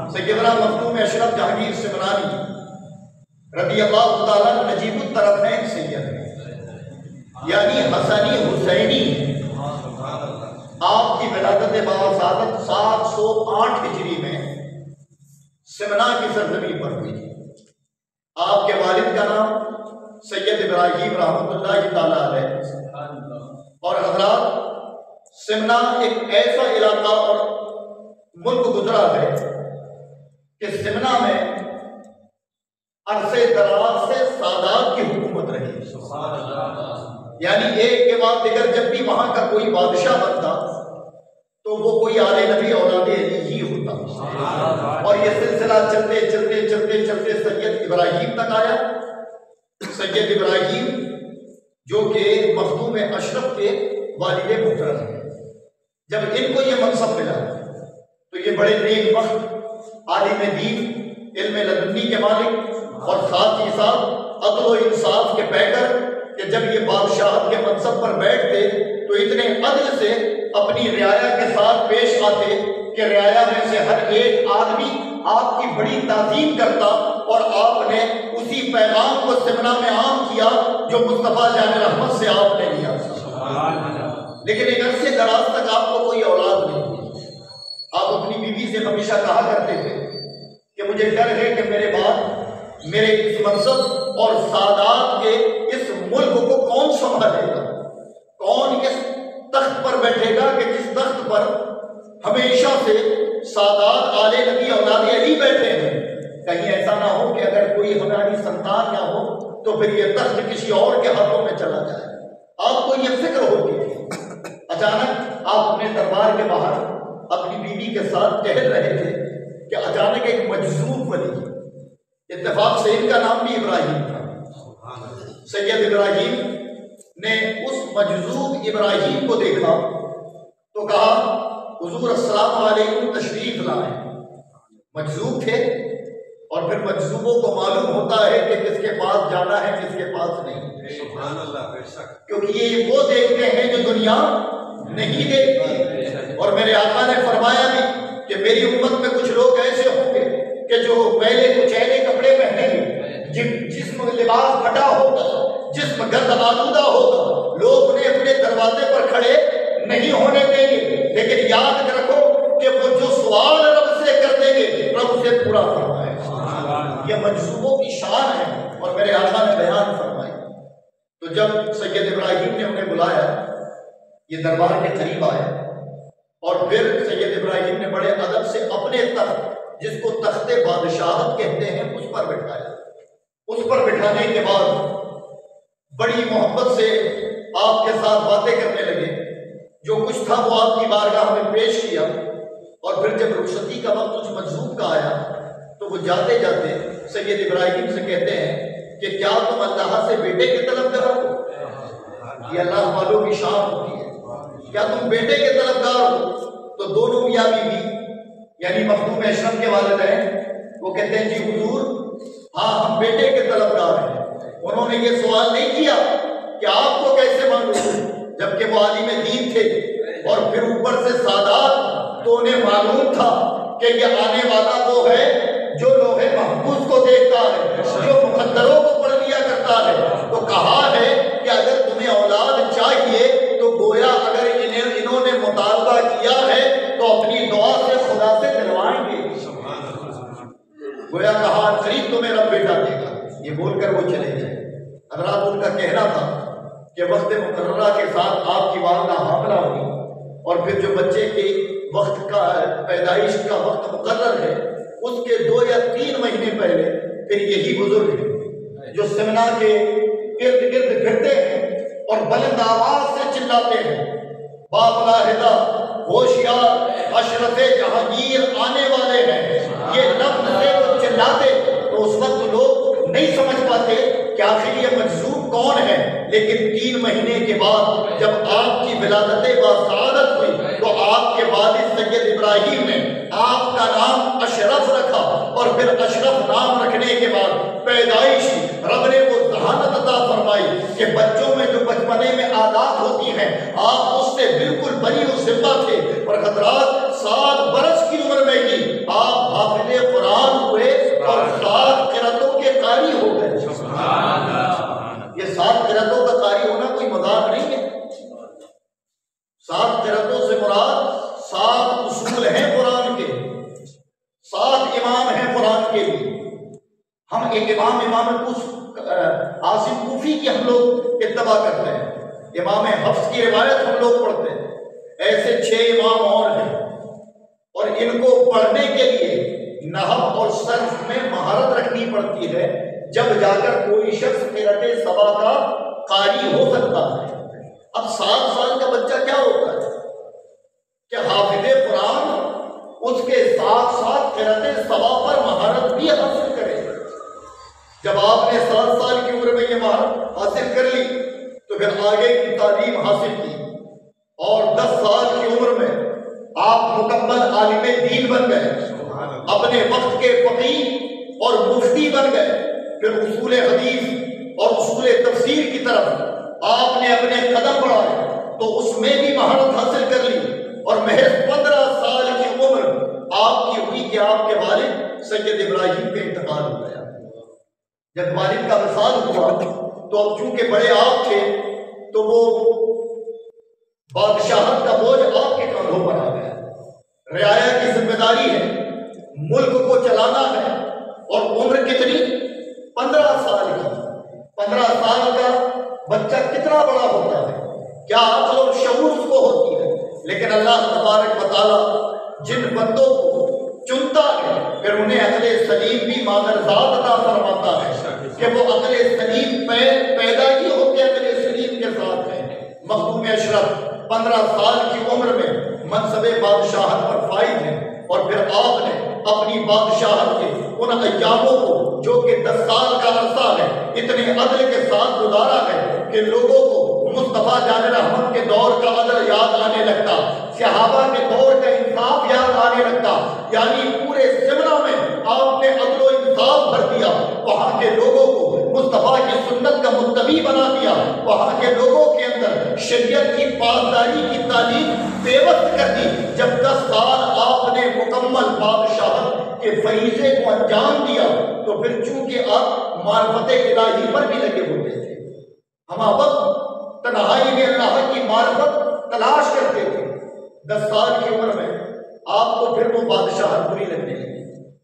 سیدنا مخدوم اشرف جہانگیر سمنانی رضی اللہ تعالیٰ نجیب الطرفین سید یعنی حسنی حسینی، آپ کی ولادت باسعادت 708 ہجری میں سمنا کی سرزمین پر ہوئی۔ آپ کے والد کا نام سید ابراہیم رحمۃ اللہ تعالیٰ علیہ، اور حضرات سمنا ایک ایسا علاقہ اور ملک گزرا ہے کہ سمنا میں عرصے دراز سے سادات کی حکومت رہی، یعنی ایک کے بعد دیگر جب بھی وہاں کا کوئی بادشاہ بنتا تو وہ کوئی آل نبی اولاد علی ہی ہوتا، اور یہ سلسلہ چلتے چلتے چلتے چلتے سید ابراہیم تک آیا۔ سید ابراہیم جو کہ مخدوم اشرف کے والد محترم ہیں، جب ان کو یہ منصب ملا تو یہ بڑے نیک بخت عالم دین، علم لدنی کے مالک، اور ساتھ ہی ساتھ عدل و انصاف کے پیکر، کہ جب یہ بادشاہت کے منصب پر بیٹھتے تو اتنے عدل سے اپنی رعایا کے ساتھ پیش آتے کہ رعایا میں سے ہر ایک آدمی آپ کی بڑی تعظیم کرتا، اور آپ نے اسی پیغام کو سمنا میں عام کیا جو مصطفیٰ جان رحمت سے آپ نے لیا۔ لیکن ایک عرصے دراز تک آپ کو کوئی اولاد نہیں ہوئی۔ آپ اپنی بیوی سے ہمیشہ کہا کرتے تھے کہ مجھے ڈر ہے کہ میرے بعد میرے اس منصب اور سادات کے اس ملک کو کون سنبھالے گا، کون اس تخت پر بیٹھے گا کہ جس تخت پر ہمیشہ سے سادات آل نبی اولاد علی بیٹھے ہیں۔ کہیں ایسا نہ ہو کہ اگر کوئی ہماری سنتان نہ ہو تو پھر یہ تخت کسی اور کے ہاتھوں میں چلا جائے۔ آپ کو یہ فکر ہوتی تھی۔ اچانک آپ اپنے دربار کے باہر اپنی بیوی کے ساتھ ٹہل رہے تھے کہ اچانک ایک مجذوب ولی، اتفاق سے ان کا نام بھی ابراہیم تھا، سید ابراہیم نے اس مجذوب ابراہیم کو دیکھا تو کہا حضور السلام علیکم، تشریف لائیں۔ مجذوب تھے، اور پھر مجذوبوں کو معلوم ہوتا ہے کہ کس کے پاس جانا ہے کس کے پاس نہیں، سبحان اللہ، بے شک، کیونکہ یہ وہ دیکھتے ہیں جو دنیا نہیں دیکھتی۔ اور میرے آقا نے فرمایا بھی کہ میری امت میں کچھ لوگ ایسے ہوں گے کہ جو پہلے کچیلے کپڑے پہنے گے، جسم لباس پھٹا ہوگا، جسم گرد آلودہ ہوگا، لوگ انہیں اپنے دروازے پر کھڑے نہیں ہونے دیں گے، لیکن یاد رکھو کہ وہ جو سوال رب سے کر دیں گے رب اسے پورا فرمائے۔ یہ مجذوبوں کی شان ہے، اور میرے آقا نے بیان فرمائی۔ تو جب سید ابراہیم نے انہیں بلایا، یہ دربار کے قریب آئے، اور پھر سید ابراہیم نے بڑے ادب سے اپنے تخت، جس کو تخت بادشاہت کہتے ہیں، اس پر بٹھایا۔ اس پر بٹھانے کے بعد بڑی محبت سے آپ کے ساتھ باتیں کرنے لگے، جو کچھ تھا وہ آپ کی بارگاہ میں پیش کیا، اور پھر جب رخصتی کا وقت اس مجذوب کا آیا تو وہ جاتے جاتے سید ابراہیم سے کہتے ہیں کہ کیا تم اللہ سے بیٹے کے طلبگار ہو؟ یہ اللہ والوں کی شان ہوتی ہے، کیا تم بیٹے کے طلبگار ہو؟ تو دونوں میاں بیوی یعنی مخدوم اشرف کے والدین وہ کہتے ہیں جی حضور ہاں ہم بیٹے کے طلبگار ہیں۔ انہوں نے یہ سوال نہیں کیا کہ آپ کو کیسے معلوم، جبکہ وہ عالم دین تھے، اور پھر اوپر سے سادات، تو انہیں معلوم تھا کہ یہ آنے والا وہ ہے جو لوح محفوظ کو دیکھتا ہے، جو مقدروں کو پڑھ لیا کرتا ہے۔ تو کہا ہے کہ اگر تمہیں اولاد چاہیے تو گویا اگر انہوں نے مطالبہ کیا ہے تو اپنی دعا سے خدا سے دلوائیں گے، گویا کہا قریب تمہیں رب بیٹا دے گا۔ یہ بول کر وہ چلے گئے۔ حضرات ان کا کہنا تھا کہ وقت مقررہ کے ساتھ آپ کی والدہ حاملہ ہوئی، اور پھر جو بچے کے وقت کا پیدائش کا وقت مقرر ہے اس کے 2 یا 3 مہینے پہلے پھر یہی بزرگ ہیں جو سمنا کے ارد گرد پھرتے ہیں اور بلند آواز سے چلاتے ہیں، باپلا ہدا ہوشیار اشرف جہانگیر آنے والے ہیں۔ یہ لفظ سے وہ چلاتے تو اس وقت لوگ نہیں سمجھ پاتے کہ آخر یہ مجذوب کون ہے، لیکن 3 مہینے کے بعد جب آپ کی ولادت باسعادت ہوئی تو آپ کے والد سید ابراہیم نے آپ کا نام اشرف رکھا، اور پھر اشرف نام رکھنے کے بعد پیدائش رب نے وہ ذہانت عطا فرمائی کہ بچوں میں جو بچپنے میں عادات ہوتی ہیں آپ اس سے بالکل بری و ذمہ تھے، اور حضرات 7 برس کی عمر میں ہی آپ حافظ 7 امام ہیں قرآن کے لیے. ہم ایک امام عاصم کوفی کی ہم لوگ اتباع کرتے ہیں. امام حفص کی روایت ہم لوگ پڑھتے ہیں. ایسے 6 امام اور ہیں، اور ان کو پڑھنے کے لیے نحو اور صرف میں مہارت رکھنی پڑتی ہے، جب جا کر کوئی شخص قرأت سبا کا قاری ہو سکتا ہے. اب 7 سال کا بچہ کیا ہوتا ہے کہ حافظ قرآن اس کے ساتھ ساتھ قرأت سبا پر مہارت بھی حاصل کرے. جب آپ نے 7 سال کی عمر میں یہ مہارت حاصل کر لی تو پھر آگے کی تعلیم حاصل کی، اور 10 سال کی عمر میں آپ مکمل عالم دین بن گئے، اپنے وقت کے فقیہ اور مفتی بن گئے. پھر اصول حدیث اور اصول تفسیر کی طرف آپ نے اپنے قدم بڑھائے تو اس میں بھی مہارت حاصل کر لی، اور محض 15 سال کی عمر آپ کی ہوئی کہ آپ کے والد سید ابراہیم کا انتقال ہو گیا. جب والد کا وصال ہوا تو اب چونکہ بڑے آپ تھے تو وہ بادشاہت کا بوجھ آپ کے کندھوں پر آ گیا. رعایا کی ذمہ داری ہے، ملک کو چلانا ہے، اور عمر کتنی؟ 15 سال کی. 15 سال کا بچہ کتنا بڑا ہوتا ہے، کیا عقل اور شعور اس کو ہوتی ہے. لیکن اللہ تبارک و تعالیٰ جن بندوں کو چنتا ہے پھر انہیں عقل سلیم بھی مادرزاد عطا فرماتا ہے کہ وہ عقل سلیم پیدا ہی ہوتے عقل سلیم کے ساتھ ہیں. مخدوم اشرف 15 سال کی عمر میں منصب بادشاہت پر فائز ہیں، اور پھر آپ نے اپنی بادشاہت کے ان ایاموں کو جو کہ 10 سال کا عرصہ ہے اتنے عدل کے ساتھ گزارا ہے کہ لوگوں کو مصطفیٰ جان رحمت کے دور کا عدل یاد آنے لگتا، صحابہ کے دور کا انصاف یاد آنے لگتا. یعنی پورے سمنا میں آپ نے عدل و انصاف بھر دیا، وہاں کے لوگوں کو مصطفیٰ کی سنت کا متبع بنا دیا، وہاں کے لوگوں کے اندر شریعت کی پاسداری کی تعلیم پیوست کر دی. جب 10 سال آپ نے مکمل بادشاہت کے فریضے کو انجام دیا تو پھر چونکہ آپ معرفت الہی پر بھی لگے ہوتے تھے، ہم وقت تنہائی میں اللہ کی معرفت تلاش کرتے تھے. 10 سال کی عمر میں آپ کو پھر وہ بادشاہت بری لگنے لگی،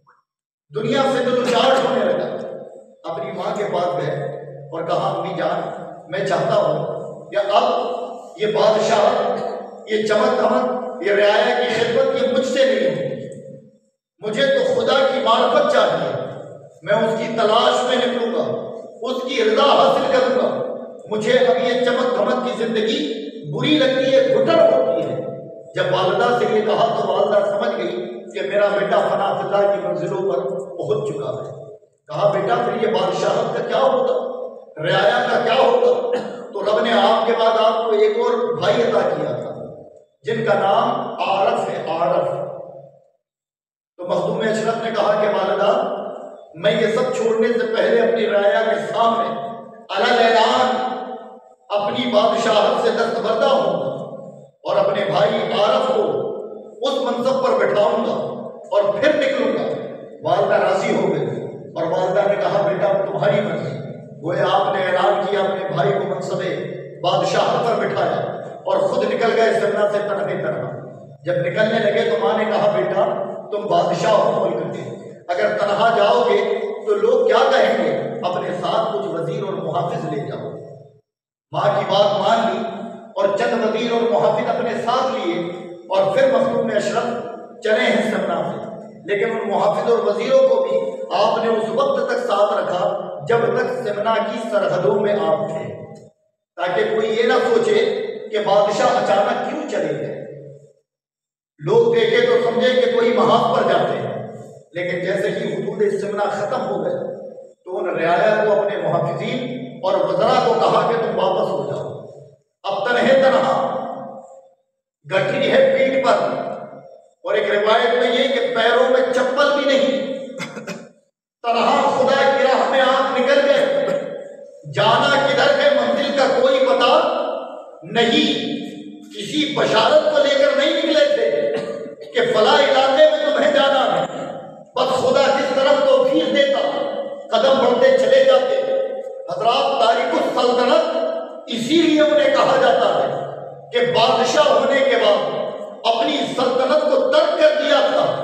دنیا سے دل چاٹ ہونے لگا. اپنی ماں کے پاس گئے اور کہا امی جان میں چاہتا ہوں کہ اب یہ بادشاہت، یہ چمک دھمک، یہ رعایا کی خدمت یہ مجھ سے نہیں ہوگی. مجھے تو خدا کی معرفت چاہیے، میں اس کی تلاش میں نکلوں گا، اس کی رضا حاصل کروں گا. مجھے اب یہ چمک دھمک کی زندگی بری لگتی ہے، گھٹن ہوتی ہے. جب والدہ سے یہ کہا تو والدہ سمجھ گئی کہ میرا بیٹا فنا اللہ کی منزلوں پر پہنچ چکا ہے. کہا بیٹا پھر یہ بادشاہت کا کیا ہوگا، رعایا کا کیا ہوگا؟ تو رب نے آپ کے بعد آپ کو ایک اور بھائی عطا کیا تھا جن کا نام عارف ہے، عارف. تو مخدوم اشرف نے کہا کہ والدہ میں یہ سب چھوڑنے سے پہلے اپنی رعایا کے سامنے علی اعلان اپنی بادشاہت سے دستبردہ ہوں گا اور اپنے بھائی عارف کو اس منصب پر بٹھاؤں گا اور پھر نکلوں گا. والدہ راضی ہو گئی اور والدہ نے کہا بیٹا تمہاری مرضی. گویا آپ نے اعلان کیا، اپنے بھائی کو منصب بادشاہت پر بٹھایا اور خود نکل گئے سمنا سے تنہا. جب نکلنے لگے تو ماں نے کہا بیٹا تم بادشاہ ہو ملک کے، اگر تنہا جاؤ گے تو لوگ کیا کہیں گے، اپنے ساتھ کچھ وزیر اور محافظ لے جاؤ. ماں کی بات مان لی اور چند وزیر اور محافظ اپنے ساتھ لیے اور پھر مخدوم اشرف چلے ہیں سمنا سے. لیکن ان محافظ اور وزیروں کو بھی آپ نے اس وقت تک ساتھ رکھا جب تک سمنا کی سرحدوں میں آپ تھے، تاکہ کوئی یہ نہ سوچے کہ بادشاہ اچانک کیوں چلے گئے. لوگ دیکھے تو سمجھے کہ کوئی محاذ پر جاتے ہیں، لیکن جیسے ہی حدود سمنا ختم ہو گئے تو ان رعایا کو اپنے محافظین اور وزراء کو کہا کہ تم واپس ہو جاؤ. اب تنہا گٹھی ہے پیٹھ پر، اور ایک روایت میں یہ کہ پیروں میں چپل بھی نہیں، تنہا خدا کی راہ میں آپ نکل گئے. جانا کدھر ہے منزل کا کوئی پتہ نہیں، کسی بشارت کو لے کر نہیں نکلے تھے کہ فلاں علاقے میں تمہیں جانا ہے. بس خدا جس طرف توفیق دیتا قدم بڑھتے چلے جاتے. حضرات تاریخ السلطنت اسی لیے انہیں کہا جاتا ہے کہ بادشاہ ہونے کے بعد اپنی سلطنت کو ترک کر دیا تھا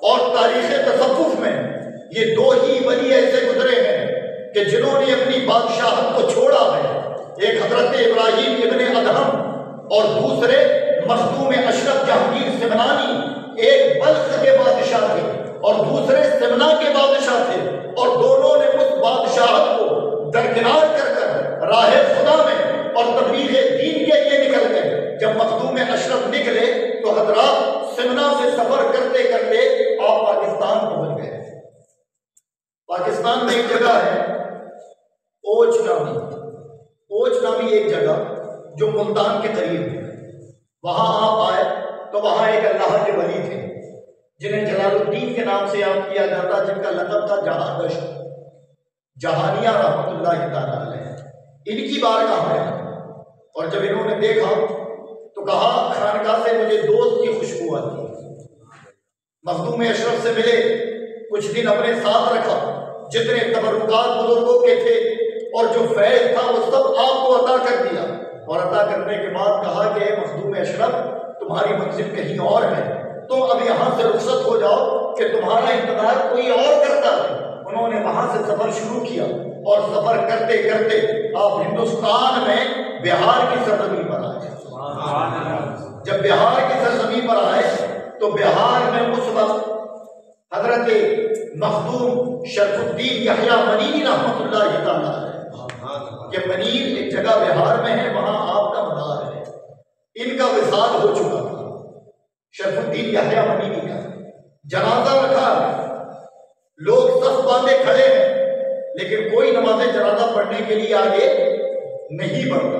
اور تاریخ تصوف میں یہ دو ہی ولی ایسے گزرے ہیں کہ جنہوں نے اپنی بادشاہت کو چھوڑا ہے. ایک حضرت ابراہیم ابن ادہم اور دوسرے مخدوم اشرف جہانگیر سمنانی. ایک بلخ کے بادشاہ تھے اور دوسرے سمنا کے بادشاہ تھے، اور دونوں نے اس بادشاہت کو درکنار کر کر راہ خدا میں اور تبلیغ دین کے لیے نکل گئے. جب مخدوم اشرف نکلے تو حضرات سمنا سے سفر کرتے کرتے آپ پاکستان پہنچ گئے. پاکستان میں ایک جگہ ہے اوچ نامی، اوچ نامی ایک جگہ جو ملتان کے قریب ہے. وہاں آپ آئے تو وہاں ایک اللہ کے ولی تھے جنہیں جلال الدین کے نام سے یاد کیا جاتا، جن کا لقب تھا جہاں جہانیہ رحمۃ اللہ تعالیٰ علیہ. ان کی بارگاہ میں اور جب انہوں نے دیکھا تو کہا خانقاہ سے مجھے دوست کی خوشبو آتی ہے. مخدوم اشرف سے ملے، کچھ دن اپنے ساتھ رکھا، جتنے تبرکات بزرگوں کے تھے اور جو فیض تھا وہ سب آپ کو عطا کر دیا. اور عطا کرنے کے بعد کہا کہ اے مخدوم اشرف تمہاری منزل کہیں اور ہے، تم اب یہاں سے رخصت ہو جاؤ کہ تمہارا انتظار کوئی اور کرتا ہے. انہوں نے وہاں سے سفر شروع کیا اور سفر کرتے کرتے آپ ہندوستان میں بہار کی سرزمین پر آئے. جب بہار کی سرزمین پر آئے تو بہار میں اس وقت حضرت مخدوم شرف الدین یحییٰ منیری رحمۃ اللہ تعالیٰ علیہ، کہ منیر ایک جگہ بہار میں ہے، وہاں آپ کا مدار ہے. ان کا وصال ہو چکا تھا شرف الدین یحییٰ منیری کا. جنازہ رکھا، لوگ صف باندھے کھڑے ہیں لیکن کوئی نماز جنازہ پڑھنے کے لیے آگے نہیں بڑھتا.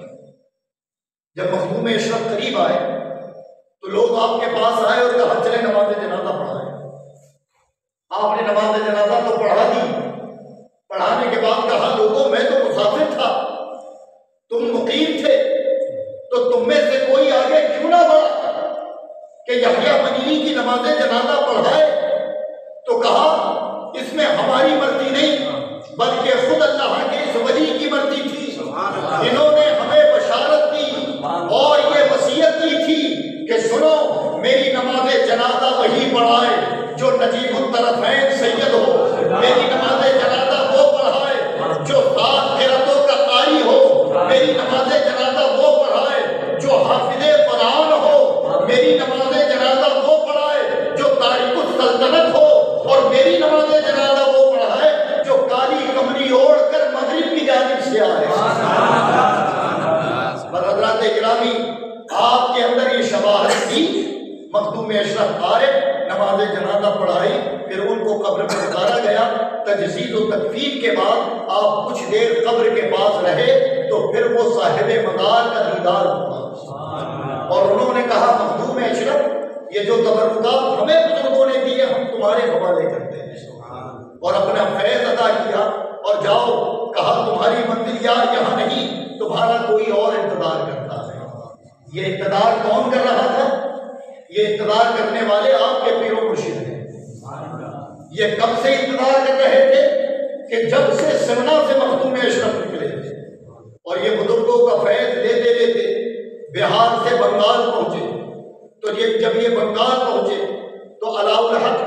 جب مخدوم اشرف قریب آئے تو لوگ آپ کے پاس آئے اور کہا چلے نماز جنازہ پڑھائیں. آپ نے نماز جنازہ تو پڑھا دی. پڑھانے کے بعد کہا لوگوں میں تو مسافر تھا، تم مقیم تھے، تو تم میں سے کوئی آگے کیوں نہ بڑھا کہ یحییٰ منیری کی نماز جنازہ پڑھائے؟ تو کہا اس میں ہماری مرضی نہیں بلکہ خود اللہ کے اس ولی کی مرضی تھی. انہوں نے ہمیں بشارت دی اور یہ وصیت کی تھی کہ سنو میری نماز جنازہ وہی پڑھائے جو نجیب الطرفین سید ہو، میری نماز جنازہ وہ پڑھائے جو 7 قرأتوں کا قاری ہو، میری نماز جنازہ وہ پڑھائے جو حافظ قرآن ہو، میری نماز جنازہ وہ پڑھائے جو تارک السلطنت ہو، اور میری نماز جنازہ وہ پڑھائے جو کالی کمری اوڑھ کر مغرب کی جانب سے آئے. حضرات گرامی آپ کے اندر یہ شباہت تھی. مخدوم اشرف آئے، نماز جنازہ پڑھائی، پھر ان کو قبر میں اتارا گیا. تجسید و تکفین کے بعد آپ کچھ دیر قبر کے پاس رہے تو پھر وہ صاحب مزار کا دیدار ہوا اور انہوں نے کہا مخدوم اشرف یہ جو تبرکات ہمیں بزرگوں نے دیے ہم تمہارے حوالے کرتے ہیں، اور اپنا فیض ادا کیا اور جاؤ. کہا تمہاری منزل یہاں نہیں، تمہارا کوئی اور انتظار کرتا ہے. یہ انتظار کون کر رہا تھا؟ یہ انتظار کرنے والے آپ کے پیر و مرشد ہیں. یہ کب سے انتظار کر رہے تھے کہ جب سے سمنا سے مخدوم اشرف نکلے تھے اور یہ بزرگوں کا فیض لیتے لیتے بہار سے بنگال پہنچے. تو جب یہ بنگال پہنچے تو علاؤ الحق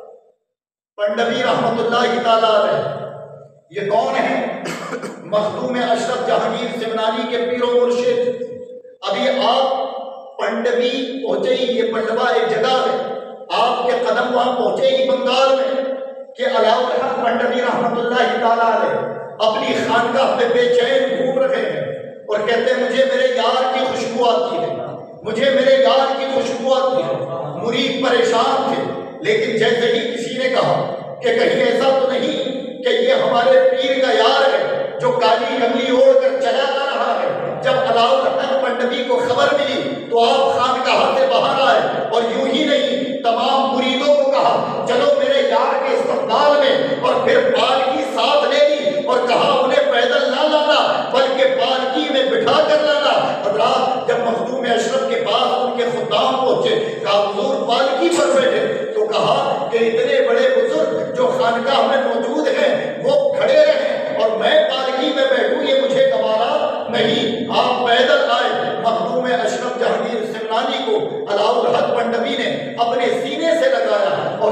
پنڈوی رحمۃ اللہ تعالیٰ علیہ، یہ کون ہے؟ مخدوم اشرف جہانگیر سمنانی کے پیر و مرشد. ابھی آپ پنڈوی پہنچے ہی، یہ پنڈوا ایک جگہ ہے، آپ کے قدم وہاں پہنچے ہی بنگال میں کہ علاؤ الحق پنڈوی رحمۃ اللہ تعالیٰ علیہ اپنی خانقاہ میں بے چین گھوم رہے ہیں اور کہتے ہیں مجھے میرے یار کی خوشبو آتی ہے، مجھے میرے یار کی خوشبو آتی ہے. مرید پریشان تھے لیکن جیسے ہی کسی نے کہا کہ کہیں ایسا تو نہیں کہ یہ ہمارے پیر کا یار ہے جو کالی کملی اوڑھ کر چلا جا رہا ہے. جب علاؤ الحق پنڈوی کو خبر ملی تو آپ خانقاہ سے باہر آئے اور یوں ہی نہیں تمام مریدوں کو کہا چلو میرے یار کے استقبال میں، اور پھر پالکی ساتھ لے لی اور کہا انہیں پیدل نہ لانا بلکہ پالکی میں بٹھا کر لانا. حضرات جب مخدوم اشرف کے پاس ان کے خدام پہنچے کہا حضور پالکی پر بیٹھے تو کہا کہ اتنے بڑے بزرگ جو خانقاہ میں موجود ہیں وہ کھڑے رہیں اور میں پالکی میں بیٹھوں یہ مجھے گوارا نہیں. آپ پیدل آئے. مخدوم اشرف جہانگیر سمنانی کو علاؤ الحق پنڈوی نے اپنے سینے سے لگایا اور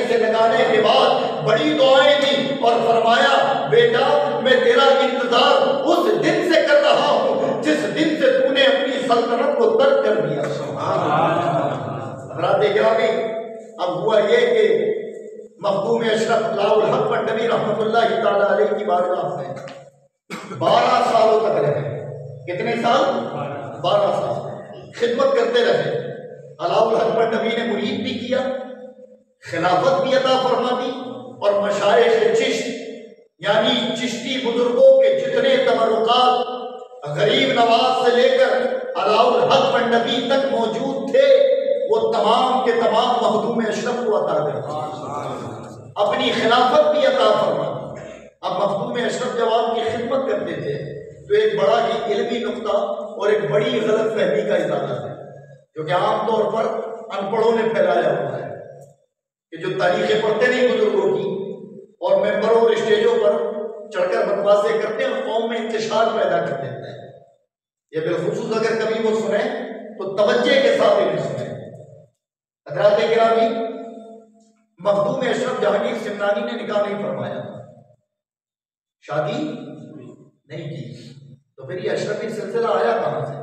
سے لگانے کے بعد بڑی دعائیں دی اور فرمایا بیٹا میں تیرا انتظار اس دن سے کر رہا ہوں جس دن سے تو نے اپنی سلطنت کو ترک کر دیا. حضرات گرامی، اب ہوا یہ کہ مخدوم اشرف علاء الحق پنڈوی رحمۃ اللہ تعالی علیہ کی بارگاہ میں 12 سالوں تک رہے. کتنے سال؟ 12 سال خدمت کرتے رہے. علاء الحق پنڈوی نے مرید بھی کیا، خلافت بھی عطا فرما دی، اور مشائخ چشت یعنی چشتی بزرگوں کے جتنے تبرکات غریب نواز سے لے کر علاء الحق پنڈوی تک موجود تھے وہ تمام کے تمام مخدوم اشرف کو عطا کر اپنی خلافت بھی عطا فرما. اب مخدوم اشرف جب آپ کی خدمت کرتے تھے تو ایک بڑا ہی علمی نقطہ اور ایک بڑی غلط فہمی کا اضافہ ہے جو کہ عام طور پر ان پڑھوں نے پھیلایا ہوا ہے کہ جو تاریخیں پڑھتے نہیں بزرگوں کی اور ممبروں اور اسٹیجوں پر چڑھ کر بکواسیں کرتے ہیں اور قوم میں انتشار پیدا کر دیتا ہے. یہ بالخصوص اگر کبھی وہ سنیں تو توجہ کے ساتھ انہیں سنیں. حضرات گرامی، مخدوم اشرف جہانگیر سمنانی نے نکاح نہیں فرمایا، شادی نہیں کی، تو پھر یہ اشرفی سلسلہ آیا کہاں سے؟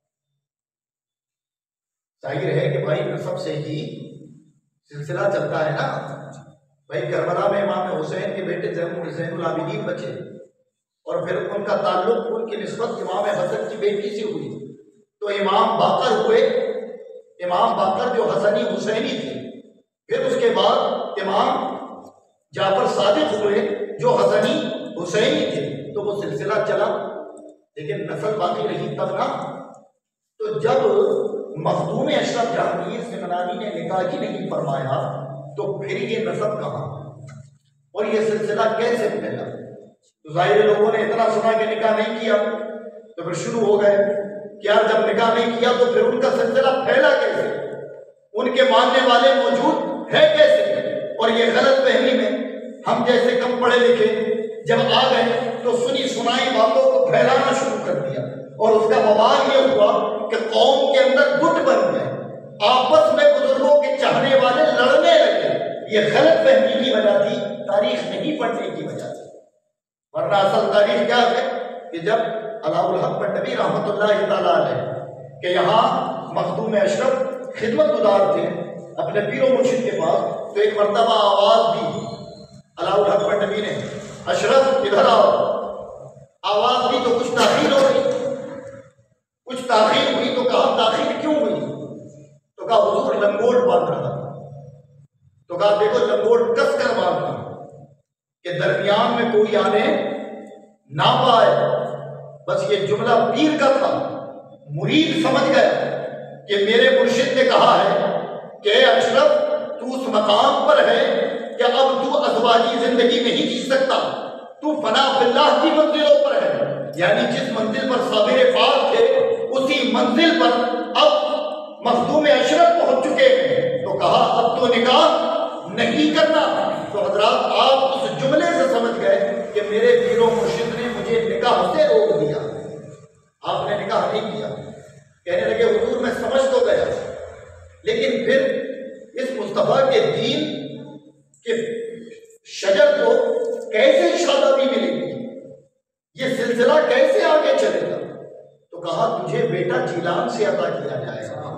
ظاہر ہے کہ بھائی نسب سے ہی سلسلہ چلتا ہے نا. بھائی کربلا میں امام حسین کے بیٹے زین العابدین بچے اور پھر ان کا تعلق ان کی نسبت امام حسن کی بیٹی سے ہوئی تو امام باقر ہوئے. امام باقر جو حسنی حسینی تھے، پھر اس کے بعد امام جعفر صادق ہوئے جو حسنی حسینی تھے، تو وہ سلسلہ چلا لیکن نسل باقی رہی تب نا. تو جب مخدوم اشرف جہانگیر سمنانی نے نکاح ہی نہیں فرمایا تو پھر یہ نسب کہاں اور یہ سلسلہ کیسے پھیلا؟ تو ظاہر لوگوں نے اتنا سنا کہ نکاح نہیں کیا تو پھر شروع ہو گئے کہ یار جب نکاح نہیں کیا تو پھر ان کا سلسلہ پھیلا کیسے، ان کے ماننے والے موجود ہے کیسے. اور یہ غلط فہمی میں ہم جیسے کم پڑھے لکھے جب آ گئے تو سنی سنائی باتوں کو پھیلانا شروع کر دیا اور اس کا وبال یہ ہوا کہ قوم کے اندر گٹ بن گئے، آپس میں بزرگوں کے چاہنے والے لڑنے لگے. یہ غلط فہمی کی وجہ تھی، تاریخ نہیں پڑھنے کی وجہ تھی. ورنہ اصل تاریخ کیا ہے کہ جب علاء الحق پنڈوی رحمۃ اللہ تعالی علیہ کہ یہاں مخدوم اشرف خدمت گزار تھے اپنے پیر و مرشد کے پاس، تو ایک مرتبہ آواز دی علاء الحق پنڈوی نے، اشرف ادھر آؤ. آواز دی تو کچھ تاخیر ہو گئی، کچھ تاخیر ہوئی تو کہا تاخیر کیوں ہوئی؟ تو کہا حضور لنگوٹ باندھ رہا تھا. تو کہا دیکھو لنگوٹ کس کر باندھنا کہ درمیان میں کوئی آنے نہ پائے. بس یہ جملہ پیر کا تھا. مرید سمجھ گیا کہ میرے مرشد نے کہا ہے کہ اے اشرف تو اس مقام پر ہے کہ اب تو ازواجی زندگی نہیں جی سکتا، تو فنا فی اللہ کی منزلوں پر ہے. یعنی جس منزل پر صابر پاک تھے اسی منزل پر اب مخدوم اشرف پہنچ چکے ہیں. تو کہا اب تو نکاح نہیں کرنا. تو حضرات آپ اس جملے سے سمجھ گئے کہ میرے پیر و مرشد نے مجھے نکاح سے روک دیا، آپ نے نکاح نہیں کیا. کہنے لگے حضور میں سمجھ تو گیا لیکن پھر اس مصطفیٰ کے دین کے شجر کو کیسے شادابی ملے گی، یہ سلسلہ کیسے آگے چلے گا؟ تو کہا تجھے بیٹا جیلان سے عطا کیا جائے گا.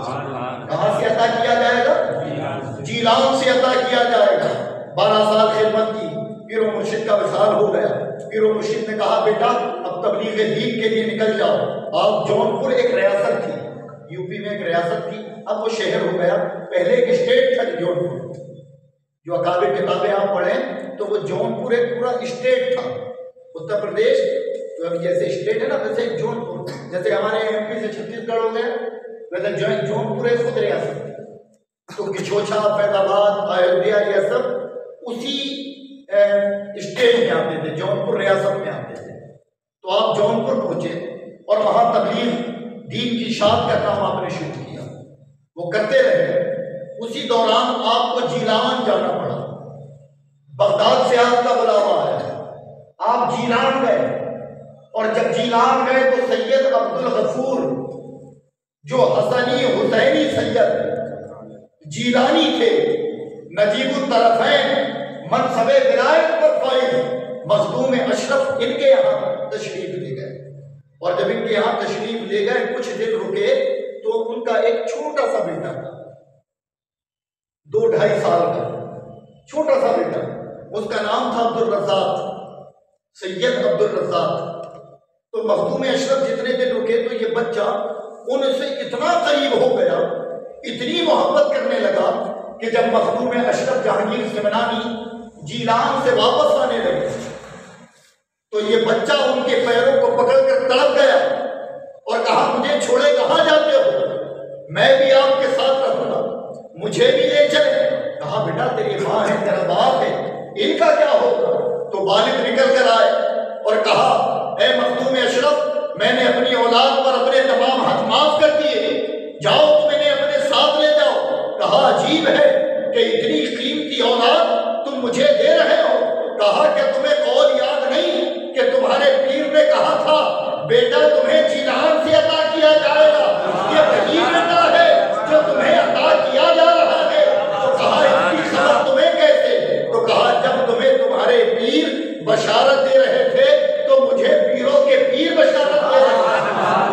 کہاں سے عطا کیا جائے گا؟ جیلان سے عطا کیا جائے گا. 12 سال خدمت کی، پیر و مرشد کا وصال ہو گیا. پیر و مرشد نے کہا بیٹا اب تبلیغ دین کے لیے نکل جاؤ. آپ جونپور ایک ریاست تھی، یو پی میں ایک ریاست تھی، اب وہ شہر ہو گیا. پہلے ایک اسٹیٹ تھا جونپور. جو اکابر کتابیں آپ پڑھیں تو وہ جونپور ایک پورا اسٹیٹ تھا. اتر پردیش تو ابھی جیسے اسٹیٹ ہے نا ویسے جونپور، جیسے ہمارے ایم پی سے چھتیس گڑھ ہو گئے ویسے جونپور ایک خود ریاست تھی. تو کچھوچا، فیض آباد، ایودھیا یہ سب اسی اسٹیٹ میں آتے تھے، جونپور ریاست میں آتے تھے. تو آپ جونپور پہنچے اور وہاں تبلیغ دین کی اشاعت کا کام آپ نے شروع کیا. وہ کرتے رہے. اسی دوران آپ کو جیلان جانا پڑا. بغداد سے آپ کا بلاوا آیا، آپ جیلان گئے. اور جب جیلان گئے تو سید عبد الغفور جو حسنی حسینی سید جیلانی تھے نجیب الطرفین منصب ولایت پر فائز مخدوم اشرف ان کے یہاں تشریف لے گئے، اور جب ان کے یہاں تشریف لے گئے کچھ دن رکے تو ان کا ایک چھوٹا سا بیٹا تھا، 2-2.5 سال کا چھوٹا سا بیٹا، اس کا نام تھا عبدالرزاق، سید عبدالرزاق۔ تو مخدوم اشرف جتنے دن رکے تو یہ بچہ ان سے اتنا قریب ہو گیا، اتنی محبت کرنے لگا کہ جب مخدوم اشرف جہانگیر سمنانی جیلان سے واپس آنے لگے تو یہ بچہ ان کے پیروں کو پکڑ کر تڑپ گیا اور کہا مجھے چھوڑے کہاں جاتے ہو، میں بھی آپ کے ساتھ رہوں گا، مجھے بھی لے چلے۔ کہا بیٹا تیری ماں ہے، تیرا باپ ہے، ان کا کیا ہوگا؟ تو والد نکل کر آئے اور کہا اے مخدوم اشرف، میں نے اپنی اولاد پر اپنے تمام حق معاف کر دیے، جاؤ تم انہیں اپنے ساتھ لے جاؤ۔ کہا عجیب ہے کہ اتنی قیمتی اولاد تم مجھے دے رہے ہو۔ کہا کہ تمہیں قول یاد نہیں کہ تمہارے پیر نے کہا تھا بیٹا تمہیں جیلان سے عطا کیا جائے گا، یہ وہی بیٹا ہے جو تمہیں عطا کیا جا رہا ہے۔ تو کہا اس کی خبر تمہیں کیسے؟ تو کہا جب تمہیں تمہارے پیر بشارت دے رہے تھے تو مجھے پیروں کے پیر بشارت دے رہے تھے۔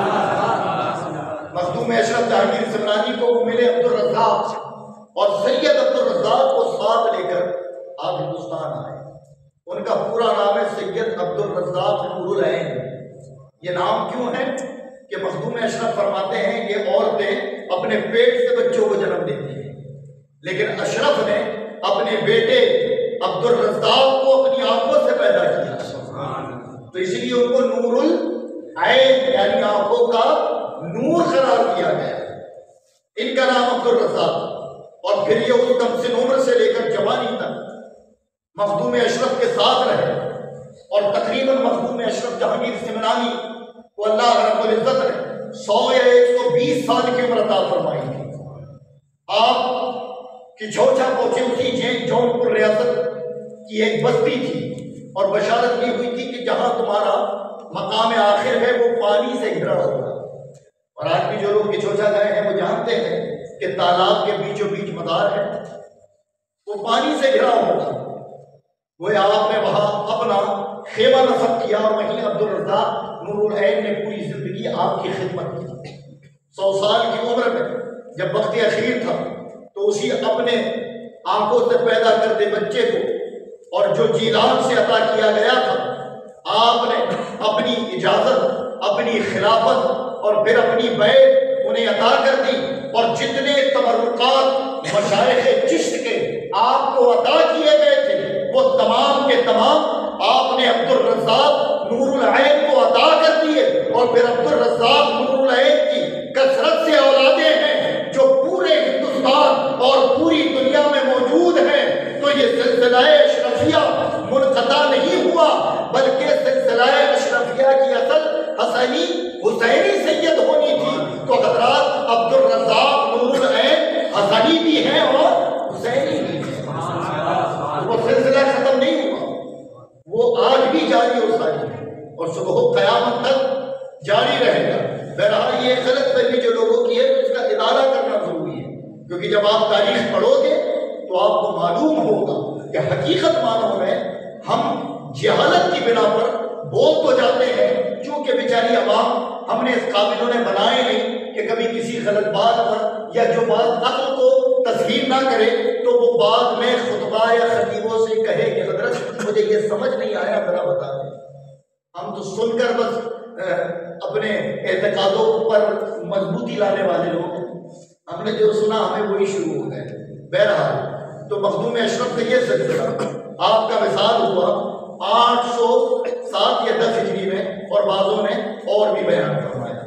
مخدوم اشرف جہانگیر سمنانی کو ملے عبدالرزاق، اور سید عبدالرزاق کو ساتھ لے کر آپ ہندوستان آئے۔ ان کا پورا نام ہے سید عبدالرزاق نور العین۔ یہ نام کیوں ہے کہ مخدوم اشرف فرماتے ہیں کہ عورتیں اپنے پیٹ سے بچوں کو جنم دیتی ہیں، لیکن اشرف نے اپنے بیٹے عبدالرزاق کو اپنی آنکھوں سے پیدا کیا، تو اس لیے ان کو نور العین یعنی آنکھوں کا نور قرار دیا گیا۔ ان کا نام عبدالرزاق، اور پھر یہ اس کم سن عمر سے لے کر جوانی تک مخدوم اشرف کے ساتھ رہے، اور تقریباً مخدوم اشرف جہانگیر سمنانی کو اللہ رب العزت نے 100 یا 120 سال کی عمر عطا فرمائی تھی۔ آپ کی چھوچا پہنچے اسی جونپور ریاست کی ایک بستی تھی، اور بشارت دی ہوئی تھی کہ جہاں تمہارا مقام آخر ہے وہ پانی سے گھرا ہوگا۔ اور آج بھی جو لوگ کچھوچا گئے ہیں وہ جانتے ہیں کہ تالاب کے بیچوں بیچ مدار ہے، وہ پانی سے گھرا ہوگا۔ وہ آپ نے وہاں اپنا خیمہ نصب کیا، اور وہیں عبدالرزاق نور العین نے پوری زندگی آپ کی خدمت کی۔ 100 سال کی عمر میں جب وقت اخیر تھا تو اسی اپنے آنکھوں سے پیدا کردے بچے کو، اور جو جیلان سے عطا کیا گیا تھا، آپ نے اپنی اجازت، اپنی خلافت اور پھر اپنی بیعت انہیں عطا کر دی، اور جتنے تبرکات مشائخ چشت کے آپ کو عطا کیے گئے تھے وہ تمام کے تمام آپ نے عبدالرزاق نور العین کو عطا کر دیے۔ اور پھر عبدالرزاق نور العین کی کثرت سے اولادیں ہیں جو پورے ہندوستان اور پوری دنیا میں موجود ہیں۔ تو یہ سلسلہ اشرفیہ منقطع نہیں ہوا، بلکہ سلسلہ اشرفیہ کی اصل حسنی حسینی سید ہونی تھی۔ تو حضرات عبدالرزاق نور العین حسنی بھی ہیں اور حسینی بھی ہیں، وہ سلسلہ ختم نہیں ہوا، وہ آج بھی جاری و ساری ہے اور صبح قیامت تک جاری رہے گا۔ بہرحال یہ غلط فہمی جو لوگوں کی ہے تو اس کا ادارہ کرنا ضروری ہے، کیونکہ جب آپ تاریخ پڑھو گے تو آپ کو معلوم ہوگا کہ حقیقت معنوں میں ہم جہالت کی بنا پر بول تو جاتے ہیں، چونکہ بیچاری عوام ہم نے اس قابل انہیں بنائے نہیں کہ کبھی کسی غلط بات پر یا جو بات عقل کو تسلیم نہ کرے تو وہ بعد میں خطبہ یا خطیبوں سے کہے کہ حضرت مجھے یہ سمجھ نہیں آیا ذرا بتا دیں۔ ہم تو سن کر بس اپنے اعتقادوں پر مضبوطی لانے والے لوگ ہیں، ہم نے جو سنا ہمیں وہی شروع ہو گئے۔ بہرحال تو مخدوم اشرف کا یہ سلسلہ آپ کا وصال ہوا 807 یا 10 ہجری میں، اور بعضوں نے اور بھی بیان فرمایا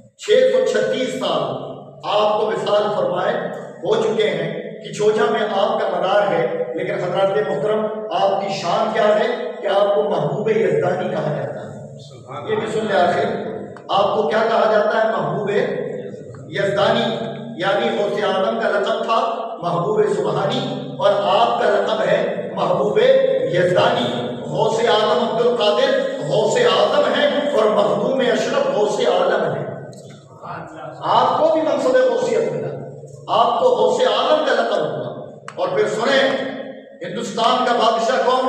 636 سال آپ کو وصال فرمائے ہو چکے ہیں کہ چھوچا میں آپ کا مدار ہے، لیکن حضرات محترم آپ کی شان کیا ہے کہ آپ کو محبوب یزدانی کہا جاتا ہے۔ یہ بھی سن لے آخر، آپ کو کیا کہا جاتا ہے؟ محبوب یزدانی، یعنی غوث اعظم کا لقب تھا محبوب سبحانی، اور آپ کا لقب ہے محبوب یزدانی۔ غوث اعظم عبد القادر غوث اعظم ہے اور مخدوم اشرف غوث عالم ہے۔ آپ کو بھی منصب غوثیت ملا، آپ کو غوث عالم کا لقب ہوا، اور پھر سنیں ہندوستان کا بادشاہ کون؟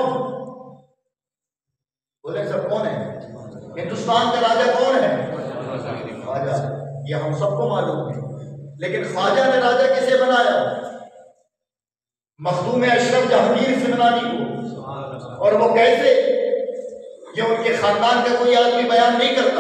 بولے سر کون ہے؟ ہندوستان کا راجا کون ہے؟ خواجہ۔ یہ ہم سب کو معلوم ہے، لیکن خواجہ نے راجا کسے بنایا؟ مخدوم اشرف جہانگیر سمنانی کو۔ اور وہ کیسے؟ یہ ان کے خاندان کا کوئی آدمی بیان نہیں کرتا،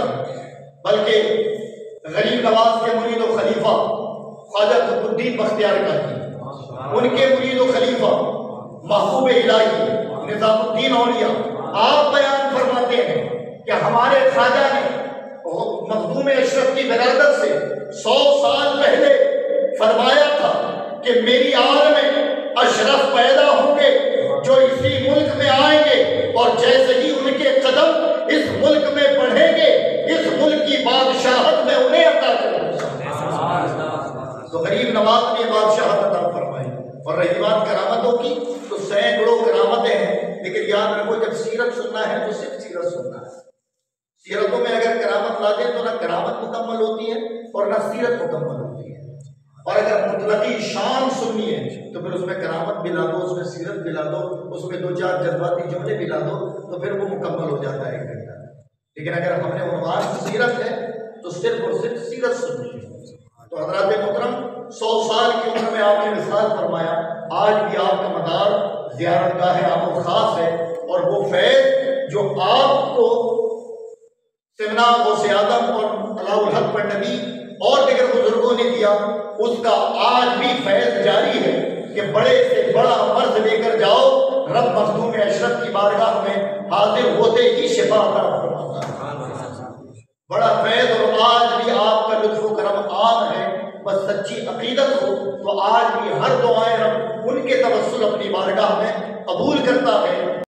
بلکہ غریب نواز کے مرید و خلیفہ خواجہ قطب الدین بختیار کاکی، ان کے مرید و خلیفہ محبوب الہی نظام الدین اولیاء، آپ بیان فرماتے ہیں کہ ہمارے خواجہ نے مخدوم اشرف کی ولادت سے 100 سال پہلے فرمایا تھا کہ میری آل میں اشرف پیدا ہوں گے جو اسی ملک میں آئیں گے، اور جیسے ہی ان کے قدم اس ملک میں بڑھیں گے اس ملک کی بادشاہت میں انہیں عطا کروں گا۔ تو غریب نواز نے بادشاہت عطا فرمائی۔ اور رہی بات کرامتوں کی تو سینکڑوں کرامتیں ہیں، لیکن یاد رکھو جب سیرت سننا ہے تو صرف سیرت سننا ہے۔ سیرتوں میں اگر کرامت لا دیں تو نہ کرامت مکمل ہوتی ہے اور نہ سیرت مکمل ہوتی ہے، اور اگر مطلقی شان سننی ہے تو پھر اس میں کرامت بھی لا دو، اس میں سیرت بھی لا دو، اس میں 2-4 جذباتی جملے بھی لا دو، تو پھر وہ مکمل ہو جاتا ہے ایک گھنٹہ۔ لیکن اگر ہم نے عنوان سیرت ہے تو صرف اور صرف سیرت سننی ہے۔ تو حضرات محترم، 100 سال کی عمر میں آپ نے وصال فرمایا، آج بھی آپ کا مدار زیارت گاہ عام و خاص ہے، اور وہ فیض جو آپ کو سمنا غوث اعظم اور علاء الحق پنڈوی اور دیگر بزرگوں نے دیا، اس کا آج بھی فیض جاری ہے کہ بڑے سے بڑا مرض لے کر جاؤ، رب مخدوم اشرف کی بارگاہ میں حاضر ہوتے ہی شفا عطا فرماتا ہے۔ بڑا فیض، اور آج بھی آپ کا لطف و کرم عام ہے، بس سچی عقیدت ہو تو آج بھی ہر دعائیں رب ان کے توسل اپنی بارگاہ میں قبول کرتا ہے۔